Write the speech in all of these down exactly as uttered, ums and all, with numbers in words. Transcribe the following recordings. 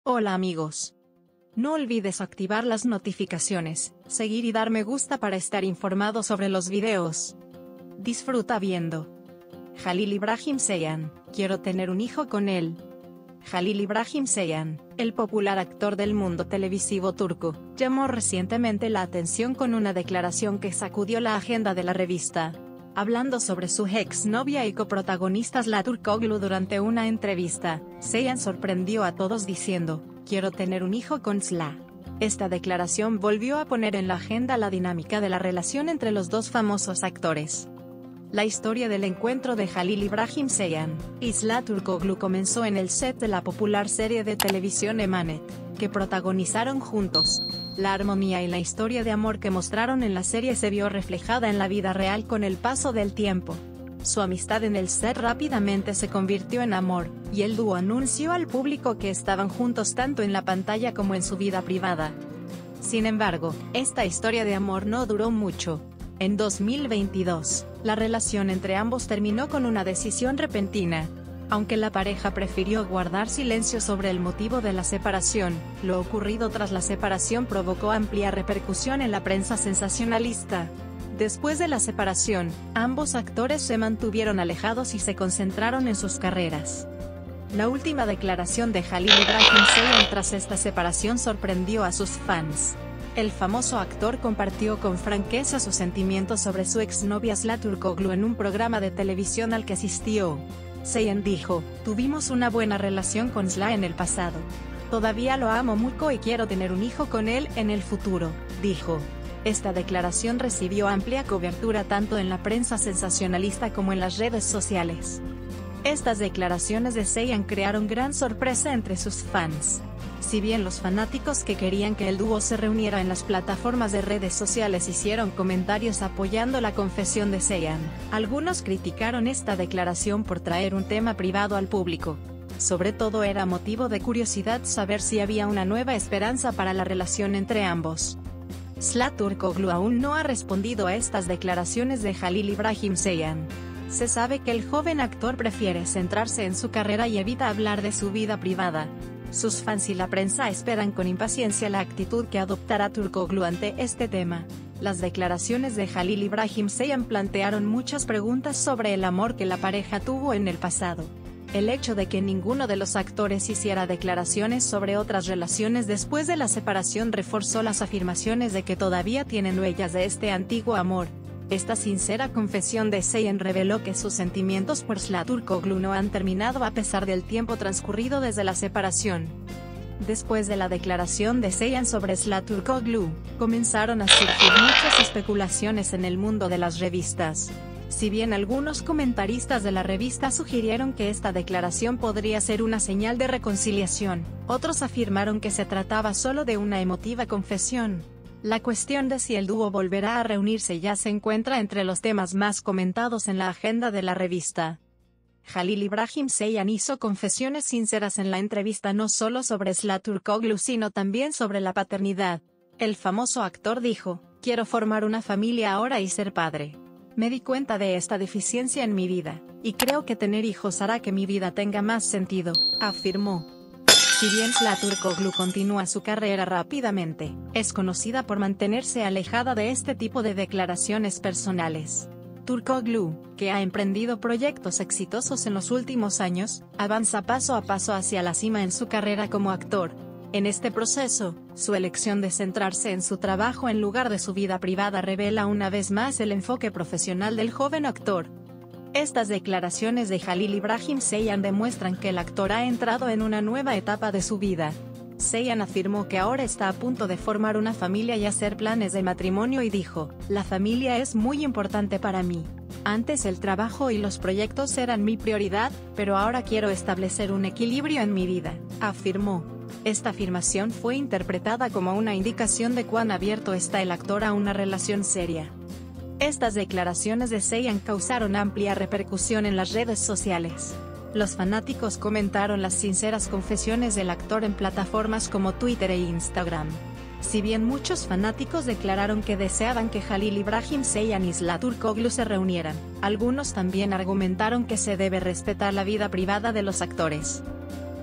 Hola amigos. No olvides activar las notificaciones, seguir y dar me gusta para estar informado sobre los videos. Disfruta viendo. Halil İbrahim Ceyhan, quiero tener un hijo con él. Halil İbrahim Ceyhan, el popular actor del mundo televisivo turco, llamó recientemente la atención con una declaración que sacudió la agenda de la revista. Hablando sobre su exnovia y coprotagonista Sıla Türkoğlu durante una entrevista, Ceyhan sorprendió a todos diciendo, quiero tener un hijo con Sıla. Esta declaración volvió a poner en la agenda la dinámica de la relación entre los dos famosos actores. La historia del encuentro de Halil İbrahim Ceyhan y Sıla Türkoğlu comenzó en el set de la popular serie de televisión Emanet, que protagonizaron juntos. La armonía y la historia de amor que mostraron en la serie se vio reflejada en la vida real con el paso del tiempo. Su amistad en el set rápidamente se convirtió en amor, y el dúo anunció al público que estaban juntos tanto en la pantalla como en su vida privada. Sin embargo, esta historia de amor no duró mucho. En dos mil veintidós, la relación entre ambos terminó con una decisión repentina. Aunque la pareja prefirió guardar silencio sobre el motivo de la separación, lo ocurrido tras la separación provocó amplia repercusión en la prensa sensacionalista. Después de la separación, ambos actores se mantuvieron alejados y se concentraron en sus carreras. La última declaración de Halil İbrahim Ceyhan tras esta separación sorprendió a sus fans. El famoso actor compartió con franqueza sus sentimientos sobre su exnovia Sıla Türkoğlu en un programa de televisión al que asistió. Ceyhan dijo, tuvimos una buena relación con Sıla en el pasado. Todavía lo amo mucho y quiero tener un hijo con él en el futuro, dijo. Esta declaración recibió amplia cobertura tanto en la prensa sensacionalista como en las redes sociales. Estas declaraciones de Ceyhan crearon gran sorpresa entre sus fans. Si bien los fanáticos que querían que el dúo se reuniera en las plataformas de redes sociales hicieron comentarios apoyando la confesión de Ceyhan, algunos criticaron esta declaración por traer un tema privado al público. Sobre todo era motivo de curiosidad saber si había una nueva esperanza para la relación entre ambos. Sıla Türkoğlu aún no ha respondido a estas declaraciones de Halil İbrahim Ceyhan. Se sabe que el joven actor prefiere centrarse en su carrera y evita hablar de su vida privada. Sus fans y la prensa esperan con impaciencia la actitud que adoptará Türkoğlu ante este tema. Las declaraciones de Halil İbrahim Ceyhan plantearon muchas preguntas sobre el amor que la pareja tuvo en el pasado. El hecho de que ninguno de los actores hiciera declaraciones sobre otras relaciones después de la separación reforzó las afirmaciones de que todavía tienen huellas de este antiguo amor. Esta sincera confesión de Ceyhan reveló que sus sentimientos por Sıla Türkoğlu no han terminado a pesar del tiempo transcurrido desde la separación. Después de la declaración de Ceyhan sobre Sıla Türkoğlu, comenzaron a surgir muchas especulaciones en el mundo de las revistas. Si bien algunos comentaristas de la revista sugirieron que esta declaración podría ser una señal de reconciliación, otros afirmaron que se trataba solo de una emotiva confesión. La cuestión de si el dúo volverá a reunirse ya se encuentra entre los temas más comentados en la agenda de la revista. Halil İbrahim Ceyhan hizo confesiones sinceras en la entrevista no solo sobre Sıla Türkoğlu sino también sobre la paternidad. El famoso actor dijo, quiero formar una familia ahora y ser padre. Me di cuenta de esta deficiencia en mi vida, y creo que tener hijos hará que mi vida tenga más sentido, afirmó. Si bien Sıla Türkoğlu continúa su carrera rápidamente, es conocida por mantenerse alejada de este tipo de declaraciones personales. Türkoğlu, que ha emprendido proyectos exitosos en los últimos años, avanza paso a paso hacia la cima en su carrera como actor. En este proceso, su elección de centrarse en su trabajo en lugar de su vida privada revela una vez más el enfoque profesional del joven actor. Estas declaraciones de Halil İbrahim Ceyhan demuestran que el actor ha entrado en una nueva etapa de su vida. Ceyhan afirmó que ahora está a punto de formar una familia y hacer planes de matrimonio y dijo, la familia es muy importante para mí. Antes el trabajo y los proyectos eran mi prioridad, pero ahora quiero establecer un equilibrio en mi vida, afirmó. Esta afirmación fue interpretada como una indicación de cuán abierto está el actor a una relación seria. Estas declaraciones de Ceyhan causaron amplia repercusión en las redes sociales. Los fanáticos comentaron las sinceras confesiones del actor en plataformas como Twitter e Instagram. Si bien muchos fanáticos declararon que deseaban que Halil İbrahim Ceyhan y Sıla Türkoğlu se reunieran, algunos también argumentaron que se debe respetar la vida privada de los actores.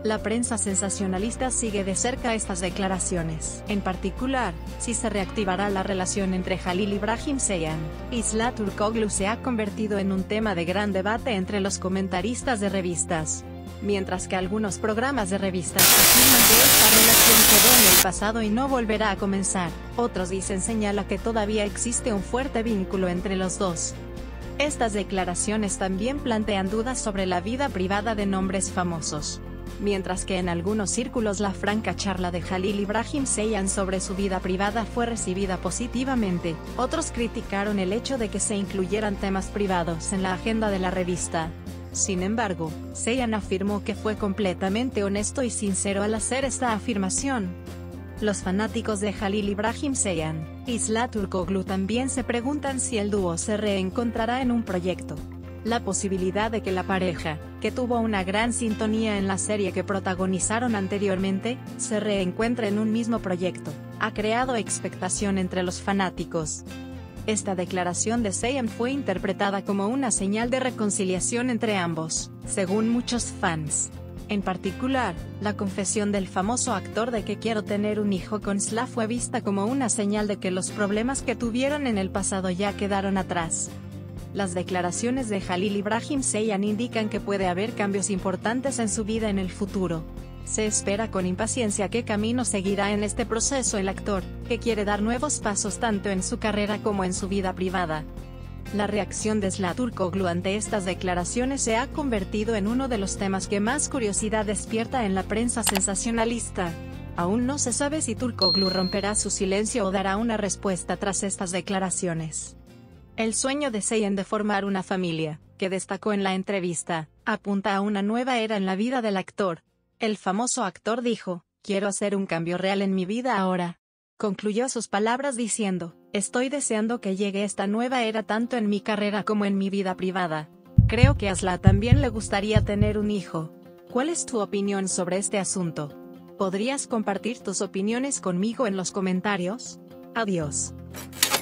La prensa sensacionalista sigue de cerca estas declaraciones. En particular, si se reactivará la relación entre Halil Ibrahimseyan y Zlatourkoglu se ha convertido en un tema de gran debate entre los comentaristas de revistas. Mientras que algunos programas de revistas afirman que esta relación quedó en el pasado y no volverá a comenzar, otros dicen señala que todavía existe un fuerte vínculo entre los dos. Estas declaraciones también plantean dudas sobre la vida privada de nombres famosos. Mientras que en algunos círculos la franca charla de Halil Ibrahimseyan sobre su vida privada fue recibida positivamente, otros criticaron el hecho de que se incluyeran temas privados en la agenda de la revista. Sin embargo, Seyan afirmó que fue completamente honesto y sincero al hacer esta afirmación. Los fanáticos de Halil Ibrahimseyan y Zlatourkoglu también se preguntan si el dúo se reencontrará en un proyecto. La posibilidad de que la pareja, que tuvo una gran sintonía en la serie que protagonizaron anteriormente, se reencuentre en un mismo proyecto, ha creado expectación entre los fanáticos. Esta declaración de Seyan fue interpretada como una señal de reconciliación entre ambos, según muchos fans. En particular, la confesión del famoso actor de que quiero tener un hijo con Zla fue vista como una señal de que los problemas que tuvieron en el pasado ya quedaron atrás. Las declaraciones de Halil Ibrahimseyan indican que puede haber cambios importantes en su vida en el futuro. Se espera con impaciencia qué camino seguirá en este proceso el actor, que quiere dar nuevos pasos tanto en su carrera como en su vida privada. La reacción de Zlatourkoglu ante estas declaraciones se ha convertido en uno de los temas que más curiosidad despierta en la prensa sensacionalista. Aún no se sabe si Turkoglu romperá su silencio o dará una respuesta tras estas declaraciones. El sueño de Seyan de formar una familia, que destacó en la entrevista, apunta a una nueva era en la vida del actor. El famoso actor dijo, "Quiero hacer un cambio real en mi vida ahora". Concluyó sus palabras diciendo, "Estoy deseando que llegue esta nueva era tanto en mi carrera como en mi vida privada. Creo que a Zla también le gustaría tener un hijo. ¿Cuál es tu opinión sobre este asunto? ¿Podrías compartir tus opiniones conmigo en los comentarios? Adiós".